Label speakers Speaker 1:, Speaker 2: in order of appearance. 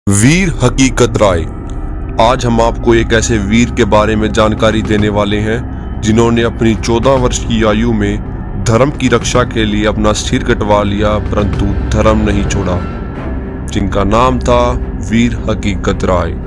Speaker 1: वीर हकीकत राय। आज हम आपको एक ऐसे वीर के बारे में जानकारी देने वाले हैं जिन्होंने अपनी 14 वर्ष की आयु में धर्म की रक्षा के लिए अपना सिर कटवा लिया, परंतु धर्म नहीं छोड़ा, जिनका नाम था वीर हकीकत राय।